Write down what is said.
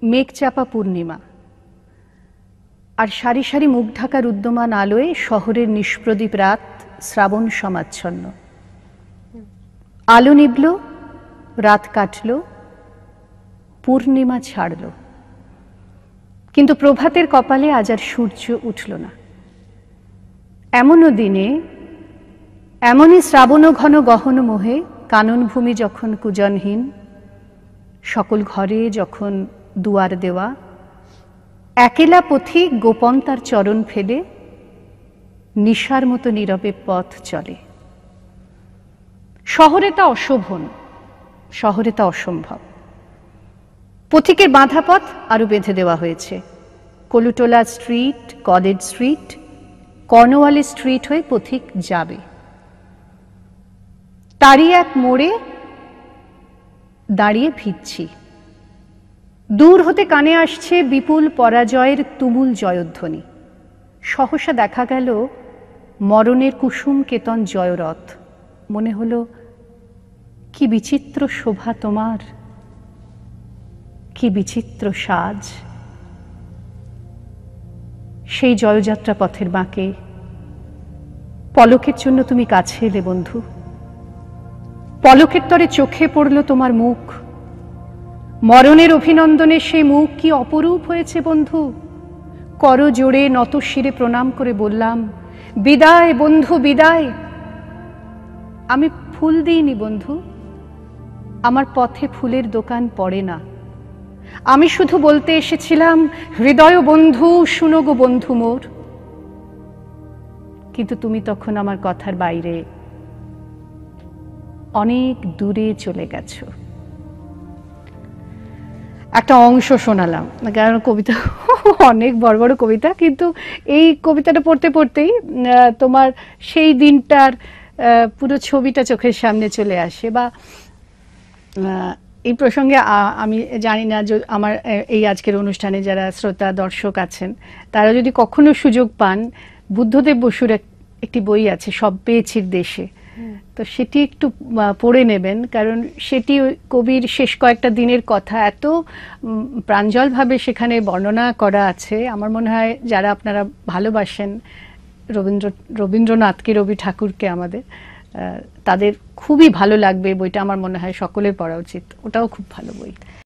মেঘচাপা পূর্ণিমা আর সারি সারি মুখ ঢাকার উদ্যমান আলোয় শহরের নিষ্প্রদীপ রাত শ্রাবণ সমাচ্ছন্ন। আলো নিভল, রাত কাটল, পূর্ণিমা ছাড়ল, কিন্তু প্রভাতের কপালে আজ আর সূর্য উঠল না। এমনও দিনে, এমনই শ্রাবণ ঘন গহন মোহে কাননভূমি যখন কুজনহীন, সকল ঘরে যখন দুয়ার দেওয়া, একেলা পথিক গোপন তার চরণ ফেলে নিশার মতো নীরবে পথ চলে। শহরে তা অশোভন, শহরে তা অসম্ভব। পথিকের বাঁধা পথ আরো বেঁধে দেওয়া হয়েছে। Kolutola street, college street, Cornwallis street হয়ে পথিক যাবে। তারই এক মোড়ে দাঁড়িয়ে ভিজছি। দূর হতে কানে আসছে বিপুল পরাজয়ের তুমুল জয়ধ্বনি। সহসা দেখা গেল মরণের কুসুম কেতন জয়রথ। মনে হলো, কি বিচিত্র শোভা তোমার, কি বিচিত্র সাজ। সেই জয়যাত্রা পথের বাঁকে পলকের জন্য তুমি কাছে এলে বন্ধু। পলকের তরে চোখে পড়ল তোমার মুখ। মরণের অভিনন্দনে সেই মুখ কি অপরূপ হয়েছে বন্ধু। কর জোড়ে নত শিরে প্রণাম করে বললাম, বিদায় বন্ধু বিদায়। আমি ফুল দিইনি বন্ধু, আমার পথে ফুলের দোকান পড়ে না। আমি শুধু বলতে এসেছিলাম, হৃদয় বন্ধু শুনো গো বন্ধু মোর। কিন্তু তুমি তখন আমার কথার বাইরে অনেক দূরে চলে গেছো। একটা অংশ শোনালাম, কারণ কবিতা অনেক বড় বড় কবিতা, কিন্তু এই কবিতাটা পড়তে পড়তেই তোমার সেই দিনটার পুরো ছবিটা চোখের সামনে চলে আসে। বা এই প্রসঙ্গে আমি জানি না যে আমার এই আজকের অনুষ্ঠানে যারা শ্রোতা দর্শক আছেন তারা যদি কখনো সুযোগ পান, বুদ্ধদেব বসুর একটি বই আছে সব পেয়েছির দেশে, তো সেটি একটু পড়ে নেবেন, কারণ সেটি কবির শেষ কয়েকটা দিনের কথা এত প্রাঞ্জলভাবে সেখানে বর্ণনা করা আছে। আমার মনে হয় যারা আপনারা ভালোবাসেন রবীন্দ্রনাথকে, রবি ঠাকুরকে আমাদের, তাদের খুবই ভালো লাগবে বইটা। আমার মনে হয় সকলের পড়া উচিত, ওটাও খুব ভালো বই।